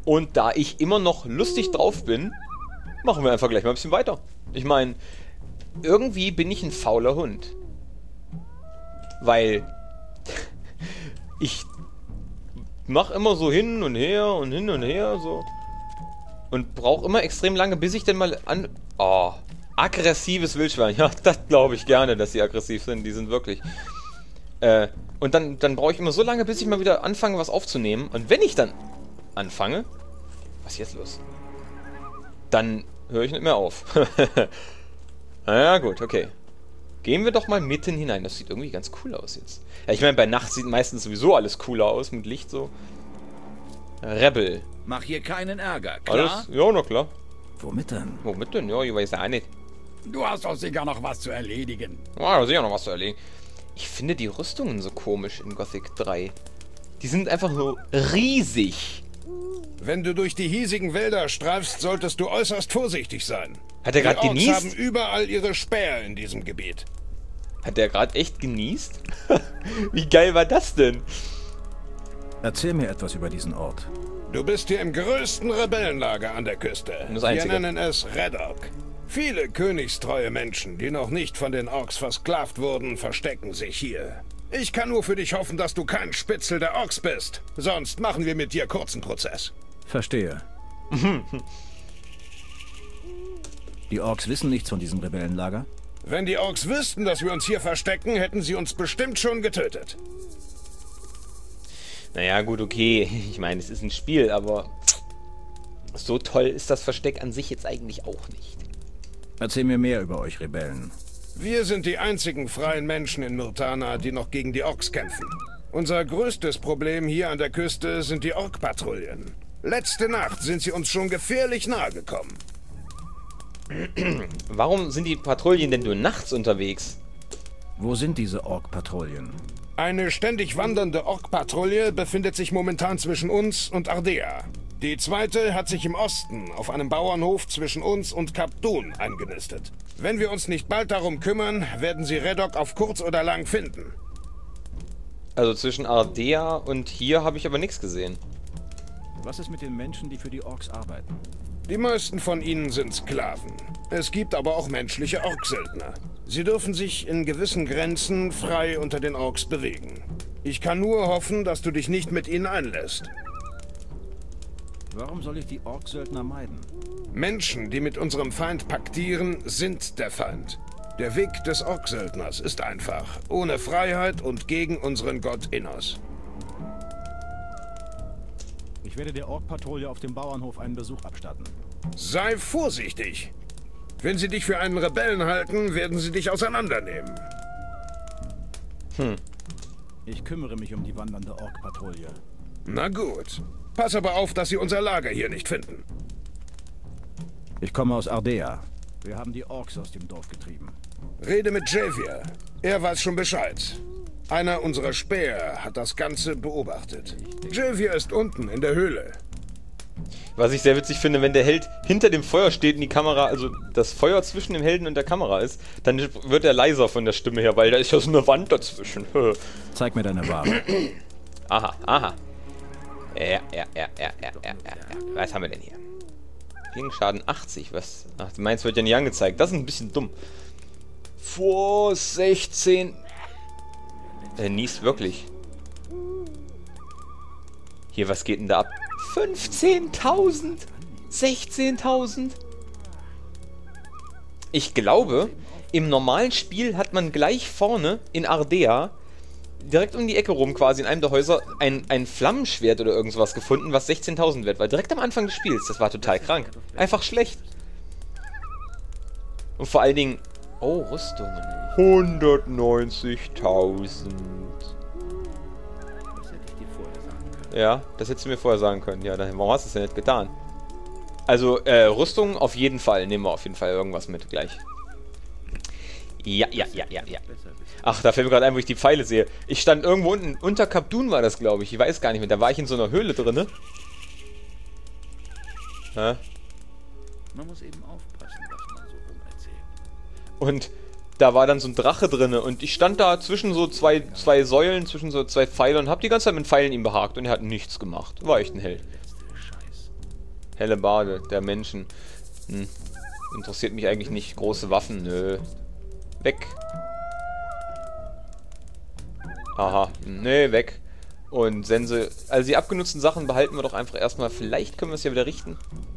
Und da ich immer noch lustig drauf bin, machen wir einfach gleich mal ein bisschen weiter. Ich meine, irgendwie bin ich ein fauler Hund. Weil ich mache immer so hin und her so. Und brauche immer extrem lange, bis ich denn mal an... Oh, aggressives Wildschwein. Ja, das glaube ich gerne, dass sie aggressiv sind. Die sind wirklich... und dann brauche ich immer so lange, bis ich mal wieder anfange, was aufzunehmen. Und wenn ich dann anfange... Was ist jetzt los? Dann höre ich nicht mehr auf. Ja, gut, okay. Gehen wir doch mal mitten hinein. Das sieht irgendwie ganz cool aus jetzt. Ja, ich meine, bei Nacht sieht meistens sowieso alles cooler aus, mit Licht so. Rebel. Mach hier keinen Ärger, klar? Alles? Ja, na klar. Womit denn? Womit denn? Ja, ich weiß ja auch nicht. Du hast doch sicher noch was zu erledigen. Ja, da ist ja noch was zu erledigen. Ich finde die Rüstungen so komisch in Gothic 3. Die sind einfach so riesig. Wenn du durch die hiesigen Wälder streifst, solltest du äußerst vorsichtig sein. Hat er gerade Die Orks genießt? haben überall ihre Späher in diesem Gebiet. Hat der gerade echt genießt? Wie geil war das denn? Erzähl mir etwas über diesen Ort. Du bist hier im größten Rebellenlager an der Küste. Das Wir Einzige. nennen es Red Orc. Viele königstreue Menschen, die noch nicht von den Orks versklavt wurden, verstecken sich hier. Ich kann nur für dich hoffen, dass du kein Spitzel der Orks bist. Sonst machen wir mit dir kurzen Prozess. Verstehe. Die Orks wissen nichts von diesem Rebellenlager? Wenn die Orks wüssten, dass wir uns hier verstecken, hätten sie uns bestimmt schon getötet. Naja, gut, okay. Ich meine, es ist ein Spiel, aber so toll ist das Versteck an sich jetzt eigentlich auch nicht. Erzähl mir mehr über euch Rebellen. Wir sind die einzigen freien Menschen in Myrtana, die noch gegen die Orks kämpfen. Unser größtes Problem hier an der Küste sind die Ork-Patrouillen. Letzte Nacht sind sie uns schon gefährlich nahe gekommen. Warum sind die Patrouillen denn nur nachts unterwegs? Wo sind diese Ork-Patrouillen? Eine ständig wandernde Ork-Patrouille befindet sich momentan zwischen uns und Ardea. Die zweite hat sich im Osten auf einem Bauernhof zwischen uns und Kap Dun eingenistet. Wenn wir uns nicht bald darum kümmern, werden sie Red Orc auf kurz oder lang finden. Also zwischen Ardea und hier habe ich aber nichts gesehen. Was ist mit den Menschen, die für die Orks arbeiten? Die meisten von ihnen sind Sklaven. Es gibt aber auch menschliche Orksöldner. Sie dürfen sich in gewissen Grenzen frei unter den Orks bewegen. Ich kann nur hoffen, dass du dich nicht mit ihnen einlässt. Warum soll ich die Orksöldner meiden? Menschen, die mit unserem Feind paktieren, sind der Feind. Der Weg des Orksöldners ist einfach, ohne Freiheit und gegen unseren Gott Innos. Ich werde der Ork-Patrouille auf dem Bauernhof einen Besuch abstatten. Sei vorsichtig. Wenn sie dich für einen Rebellen halten, werden sie dich auseinandernehmen. Ich kümmere mich um die wandernde Ork-Patrouille. Na gut. Pass aber auf, dass sie unser Lager hier nicht finden. Ich komme aus Ardea. Wir haben die Orks aus dem Dorf getrieben. Rede mit Javier. Er weiß schon Bescheid. Einer unserer Späher hat das Ganze beobachtet. Javier ist unten in der Höhle. Was ich sehr witzig finde, wenn der Held hinter dem Feuer steht und die Kamera, also das Feuer zwischen dem Helden und der Kamera ist, dann wird er leiser von der Stimme her, weil da ist ja so eine Wand dazwischen. Zeig mir deine Ware. Aha, aha. Ja. Was haben wir denn hier? Gegenschaden 80, was? Ach, meins wird ja nicht angezeigt. Das ist ein bisschen dumm. Vor 16. Niest wirklich. Hier, was geht denn da ab? 15.000? 16.000? Ich glaube, im normalen Spiel hat man gleich vorne in Ardea, direkt um die Ecke rum quasi in einem der Häuser, ein Flammenschwert oder irgendwas gefunden, was 16.000 wert war. Direkt am Anfang des Spiels. Das war total krank. Einfach schlecht. Und vor allen Dingen... Oh, Rüstungen. 190.000. Ja, das hättest du mir vorher sagen können. Ja, dann, warum hast du es denn nicht getan? Also, Rüstung auf jeden Fall. Nehmen wir auf jeden Fall irgendwas mit gleich. Ja. Ach, da fällt mir gerade ein, wo ich die Pfeile sehe. Ich stand irgendwo unten, unter Kap Dun war das, glaube ich. Ich weiß gar nicht mehr. Da war ich in so einer Höhle drinne. Ja. Man muss eben aufpassen, was man so rumerzählt. Und da war dann so ein Drache drinne und ich stand da zwischen so zwei Säulen, zwischen so zwei Pfeilen und hab die ganze Zeit mit Pfeilen ihm behagt und er hat nichts gemacht. War echt ein Held. Hellebarde der Menschen. Interessiert mich eigentlich nicht. Große Waffen, nö. Weg. Aha, nee, weg. Und Sense. Also die abgenutzten Sachen behalten wir doch einfach erstmal. Vielleicht können wir es ja wieder richten.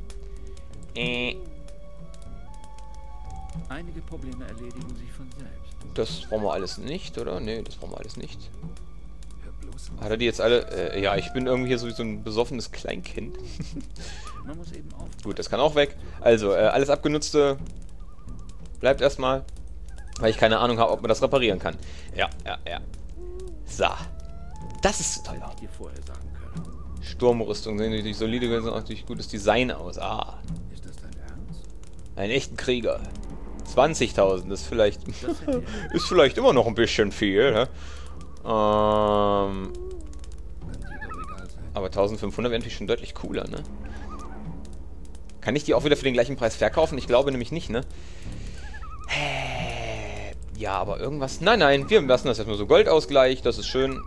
Einige Probleme erledigen sich von selbst. Das brauchen wir alles nicht, oder? Nee, das brauchen wir alles nicht. Hat er die jetzt alle? Ja, ich bin irgendwie hier so wie so ein besoffenes Kleinkind. Man muss eben aufpassen. Gut, das kann auch weg. Also, alles Abgenutzte bleibt erstmal, weil ich keine Ahnung habe, ob man das reparieren kann. Ja. So. Das ist toll. Hätte ich dir vorher sagen können. Sturmrüstung sehen natürlich solide gewesen, auch durch gutes Design aus. Ah, Ist das dein Ernst? einen echten Krieger. 20.000, das ist vielleicht Das hätte ist vielleicht immer noch ein bisschen viel, ne? kann dir doch egal sein. Aber 1500 wäre natürlich schon deutlich cooler, ne? Kann ich die auch wieder für den gleichen Preis verkaufen? Ich glaube nämlich nicht, ne? Ja, aber irgendwas... Nein, wir lassen das erstmal so Goldausgleich, das ist schön.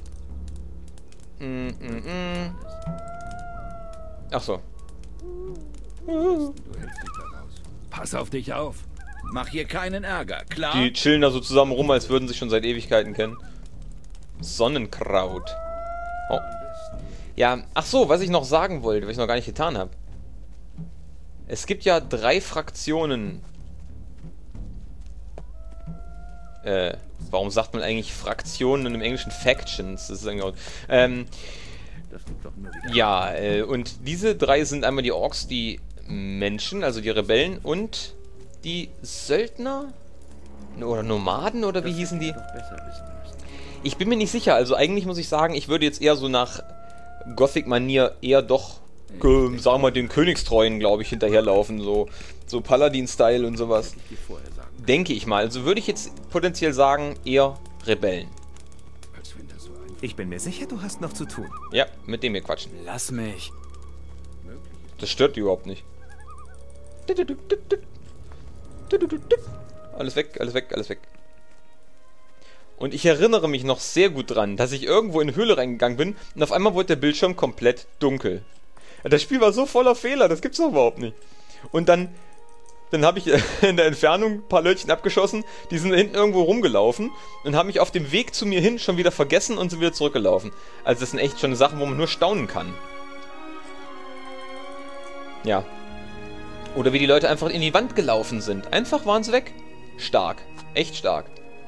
Ach so. Du hältst dich da raus. Pass auf dich auf. Mach hier keinen Ärger, klar? Die chillen da so zusammen rum, als würden sie sich schon seit Ewigkeiten kennen. Sonnenkraut. Oh. Ja, ach so, was ich noch sagen wollte, was ich noch gar nicht getan habe. Es gibt ja 3 Fraktionen. Warum sagt man eigentlich Fraktionen und im Englischen Factions? Das ist eigentlich Das gibt doch nur wieder. ja, und diese 3 sind einmal die Orks, die Menschen, also die Rebellen und die Söldner? Oder Nomaden, oder wie hießen die? Doch besser wissen müssen. Ich bin mir nicht sicher, also eigentlich muss ich sagen, ich würde jetzt eher so nach Gothic-Manier eher doch, sagen wir mal, den Königstreuen, glaube ich, hinterherlaufen, so Paladin-Style und sowas. Ich dir vorher sagen. Denke ich mal. Also würde ich jetzt potenziell sagen, eher Rebellen. Als wenn das so einfach Ich bin mir sicher, du hast noch zu tun. Ja, mit dem wir quatschen. Lass mich. möglich ist. Das stört die überhaupt nicht. Alles weg, alles weg, alles weg. Und ich erinnere mich noch sehr gut dran, dass ich irgendwo in eine Höhle reingegangen bin und auf einmal wurde der Bildschirm komplett dunkel. Das Spiel war so voller Fehler, das gibt's doch überhaupt nicht. Und dann habe ich in der Entfernung ein paar Lötchen abgeschossen, die sind hinten irgendwo rumgelaufen und haben mich auf dem Weg zu mir hin schon wieder vergessen und sind wieder zurückgelaufen. Also das sind echt schon Sachen, wo man nur staunen kann. Ja. Oder wie die Leute einfach in die Wand gelaufen sind. Einfach waren sie weg. Stark. Echt stark.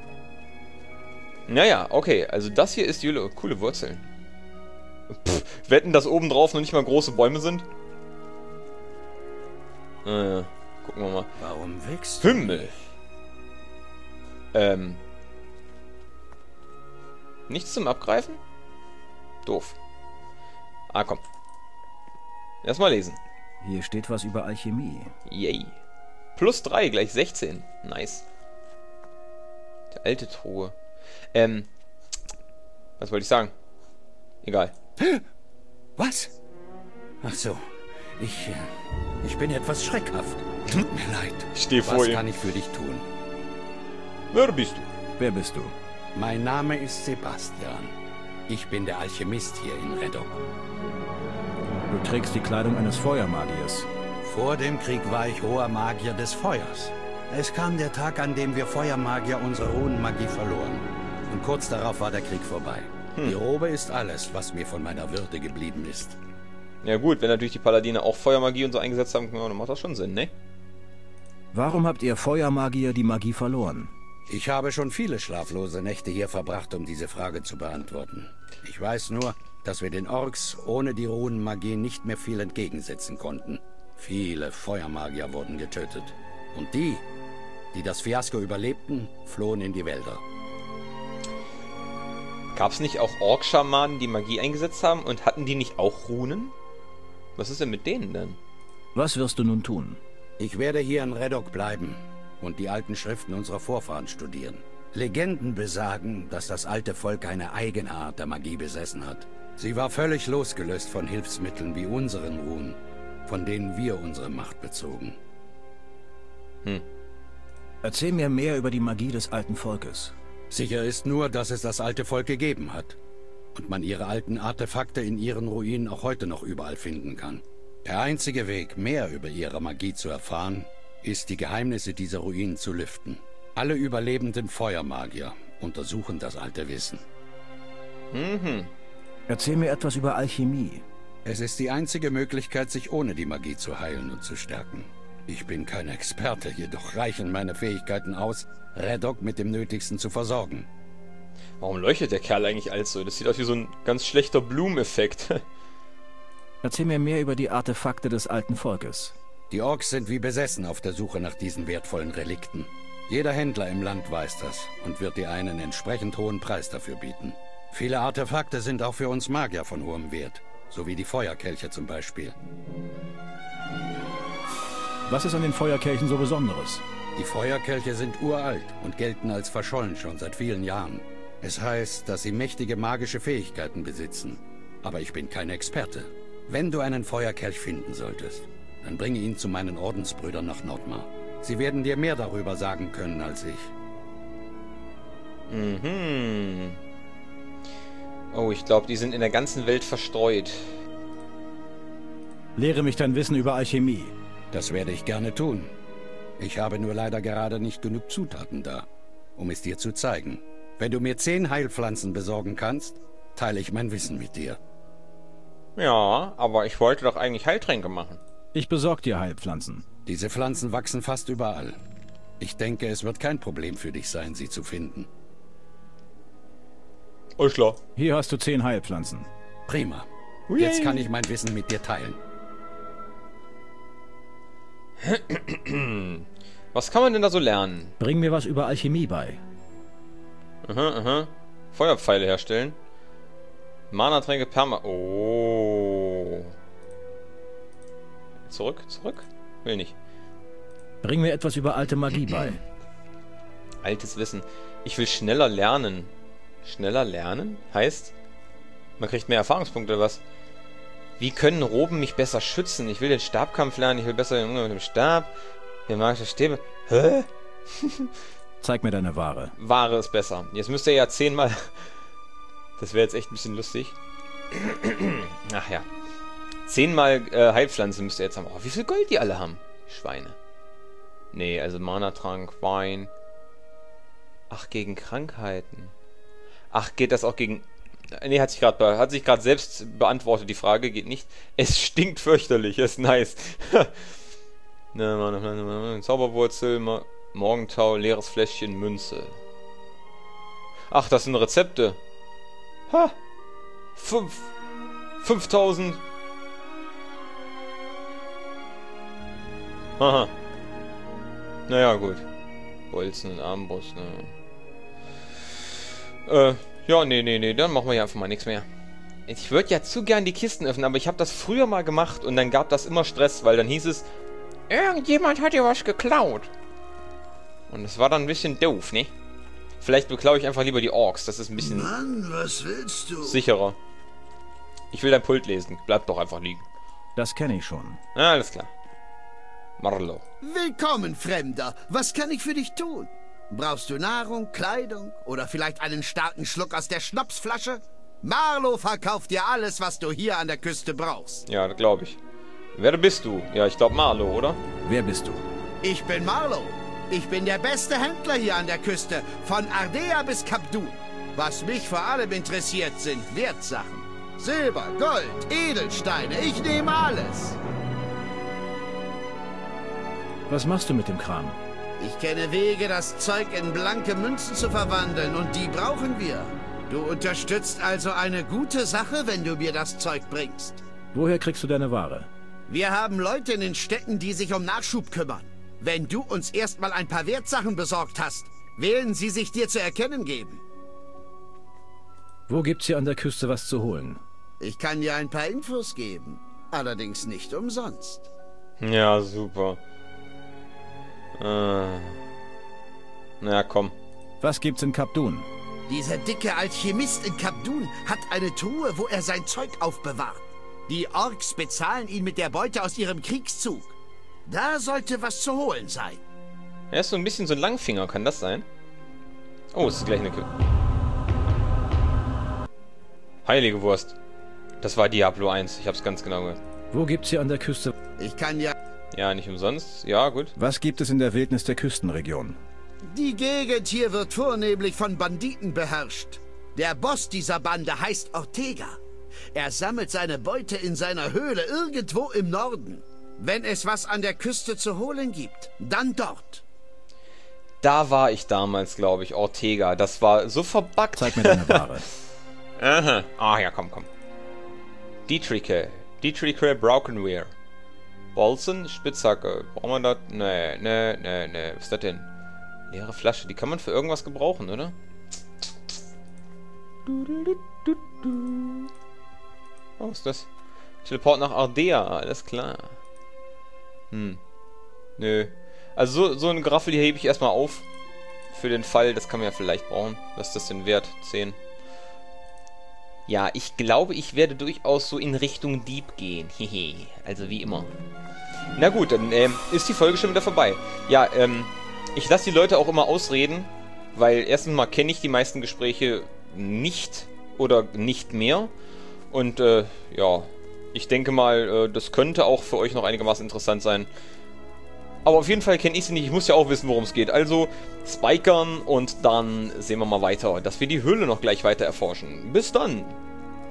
Naja, okay. Also das hier ist die Höhle. Coole Wurzeln. Pff, wetten, dass oben drauf noch nicht mal große Bäume sind? Gucken wir mal. Warum wächst du? Himmel. Nichts zum Abgreifen? Doof. Ah, komm. Erstmal lesen. Hier steht was über Alchemie. Yay. Plus 3, gleich 16. Nice. Die alte Truhe. Was wollte ich sagen? Egal. Was? Ach so. Ich bin etwas schreckhaft. Tut mir leid. Ich stehe vor Was ihm. kann ich für dich tun? Wer bist du? Wer bist du? Mein Name ist Sebastian. Ich bin der Alchemist hier in Redok. Du trägst die Kleidung eines Feuermagiers. Vor dem Krieg war ich hoher Magier des Feuers. Es kam der Tag, an dem wir Feuermagier unsere Runenmagie verloren. Und kurz darauf war der Krieg vorbei. Die Robe ist alles, was mir von meiner Würde geblieben ist. Ja gut, wenn natürlich die Paladine auch Feuermagie und so eingesetzt haben, dann macht das schon Sinn, ne? Warum habt ihr Feuermagier die Magie verloren? Ich habe schon viele schlaflose Nächte hier verbracht, um diese Frage zu beantworten. Ich weiß nur, dass wir den Orks ohne die Runenmagie nicht mehr viel entgegensetzen konnten. Viele Feuermagier wurden getötet. Und die das Fiasko überlebten, flohen in die Wälder. Gab's nicht auch Ork-Schamanen, die Magie eingesetzt haben und hatten die nicht auch Runen? Was ist denn mit denen denn? Was wirst du nun tun? Ich werde hier in Redok bleiben und die alten Schriften unserer Vorfahren studieren. Legenden besagen, dass das alte Volk eine eigene Art der Magie besessen hat. Sie war völlig losgelöst von Hilfsmitteln wie unseren Runen, von denen wir unsere Macht bezogen. Erzähl mir mehr über die Magie des alten Volkes. Sicher ist nur, dass es das alte Volk gegeben hat und man ihre alten Artefakte in ihren Ruinen auch heute noch überall finden kann. Der einzige Weg, mehr über ihre Magie zu erfahren, ist, die Geheimnisse dieser Ruinen zu lüften. Alle überlebenden Feuermagier untersuchen das alte Wissen. Mhm. Erzähl mir etwas über Alchemie. Es ist die einzige Möglichkeit, sich ohne die Magie zu heilen und zu stärken. Ich bin kein Experte, jedoch reichen meine Fähigkeiten aus, Redok mit dem Nötigsten zu versorgen. Warum leuchtet der Kerl eigentlich alles so? Das sieht aus wie so ein ganz schlechter Bloom-Effekt. Erzähl mir mehr über die Artefakte des alten Volkes. Die Orks sind wie besessen auf der Suche nach diesen wertvollen Relikten. Jeder Händler im Land weiß das und wird dir einen entsprechend hohen Preis dafür bieten. Viele Artefakte sind auch für uns Magier von hohem Wert, so wie die Feuerkelche zum Beispiel. Was ist an den Feuerkelchen so Besonderes? Die Feuerkelche sind uralt und gelten als verschollen schon seit vielen Jahren. Es heißt, dass sie mächtige magische Fähigkeiten besitzen. Aber ich bin kein Experte. Wenn du einen Feuerkelch finden solltest, dann bringe ihn zu meinen Ordensbrüdern nach Nordmar. Sie werden dir mehr darüber sagen können als ich. Mhm. Oh, ich glaube, die sind in der ganzen Welt verstreut. Lehre mich dein Wissen über Alchemie. Das werde ich gerne tun. Ich habe nur leider gerade nicht genug Zutaten da, um es dir zu zeigen. Wenn du mir 10 Heilpflanzen besorgen kannst, teile ich mein Wissen mit dir. Ja, aber ich wollte doch eigentlich Heiltränke machen. Ich besorg dir Heilpflanzen. Diese Pflanzen wachsen fast überall. Ich denke, es wird kein Problem für dich sein, sie zu finden. Oh, klar. Hier hast du 10 Heilpflanzen. Prima. Jetzt kann ich mein Wissen mit dir teilen. Was kann man denn da so lernen? Bring mir was über Alchemie bei. Aha, aha. Feuerpfeile herstellen. Mana-Tränke, Perma... Oh. Zurück, zurück? Will nicht. Bring mir etwas über alte Magie bei. Altes Wissen. Ich will schneller lernen. Schneller lernen? Heißt, man kriegt mehr Erfahrungspunkte oder was? Wie können Roben mich besser schützen? Ich will den Stabkampf lernen, ich will besser den Umgang mit dem Stab. Der magische Stäbe. Hä? Zeig mir deine Ware. Ware ist besser. Jetzt müsst ihr ja 10-mal... Das wäre jetzt echt ein bisschen lustig. Ach ja. 10-mal Heilpflanzen müsst ihr jetzt haben. Oh, wie viel Gold die alle haben. Schweine. Nee, also Mana-Trank, Wein. Ach, gegen Krankheiten. Ach, geht das auch gegen... Nee, hat sich gerade selbst beantwortet, die Frage. Geht nicht. Es stinkt fürchterlich. Ist nice. Zauberwurzel, Morgentau, leeres Fläschchen, Münze. Ach, das sind Rezepte. Ha! 5000. Haha. Naja, gut. Bolzen und Armbrust, ne. Ja, nee, dann machen wir ja einfach mal nichts mehr. Ich würde ja zu gern die Kisten öffnen, aber ich habe das früher mal gemacht und dann gab das immer Stress, weil dann hieß es, irgendjemand hat dir was geklaut. Und das war dann ein bisschen doof, ne? Vielleicht beklaue ich einfach lieber die Orks, das ist ein bisschen Mann, was willst du? sicherer. Ich will dein Pult lesen, bleib doch einfach liegen. Das kenne ich schon. Ah, alles klar. Marlo. Willkommen, Fremder. Was kann ich für dich tun? Brauchst du Nahrung, Kleidung oder vielleicht einen starken Schluck aus der Schnapsflasche? Marlo verkauft dir alles, was du hier an der Küste brauchst. Ja, das glaube ich. Wer bist du? Ja, ich glaube Marlo, oder? Wer bist du? Ich bin Marlo. Ich bin der beste Händler hier an der Küste, von Ardea bis Kap Dun. Was mich vor allem interessiert, sind Wertsachen. Silber, Gold, Edelsteine, ich nehme alles. Was machst du mit dem Kram? Ich kenne Wege, das Zeug in blanke Münzen zu verwandeln, und die brauchen wir. Du unterstützt also eine gute Sache, wenn du mir das Zeug bringst. Woher kriegst du deine Ware? Wir haben Leute in den Städten, die sich um Nachschub kümmern. Wenn du uns erstmal ein paar Wertsachen besorgt hast, werden sie sich dir zu erkennen geben. Wo gibt's hier an der Küste was zu holen? Ich kann dir ein paar Infos geben, allerdings nicht umsonst. Ja, super. Na komm. Was gibt's in Kap Dun? Dieser dicke Alchemist in Kap Dun hat eine Truhe, wo er sein Zeug aufbewahrt. Die Orks bezahlen ihn mit der Beute aus ihrem Kriegszug. Da sollte was zu holen sein. Er ist so ein bisschen so ein Langfinger, kann das sein? Oh, es ist gleich eine Heilige Wurst. Das war Diablo 1, ich hab's ganz genau gehört. Wo gibt's hier an der Küste? Ich kann ja... Ja, nicht umsonst. Ja, gut. Was gibt es in der Wildnis der Küstenregion? Die Gegend hier wird vornehmlich von Banditen beherrscht. Der Boss dieser Bande heißt Ortega. Er sammelt seine Beute in seiner Höhle irgendwo im Norden. Wenn es was an der Küste zu holen gibt, dann dort. Da war ich damals, glaube ich, Ortega. Das war so verbuggt. Zeig mir deine Ware. Aha. Ah, ja, komm. Dietrich Braukenwehr. Bolzen, Spitzhacke. Brauchen wir das? Nee. Was ist das denn? Leere Flasche. Die kann man für irgendwas gebrauchen, oder? Oh, was ist das? Teleport nach Ardea. Alles klar. Nö. Also so ein Geraffel hier hebe ich erstmal auf. Für den Fall, das kann man ja vielleicht brauchen. Was ist das denn wert? 10. Ja, ich glaube, ich werde durchaus so in Richtung Dieb gehen. Hehe. Also wie immer. Na gut, dann ist die Folge schon wieder vorbei. Ja, ich lasse die Leute auch immer ausreden. Weil erstens mal kenne ich die meisten Gespräche nicht oder nicht mehr. Und ja, ich denke mal, das könnte auch für euch noch einigermaßen interessant sein. Aber auf jeden Fall kenne ich sie nicht. Ich muss ja auch wissen, worum es geht. Also spikern und dann sehen wir mal weiter, dass wir die Höhle noch gleich weiter erforschen. Bis dann!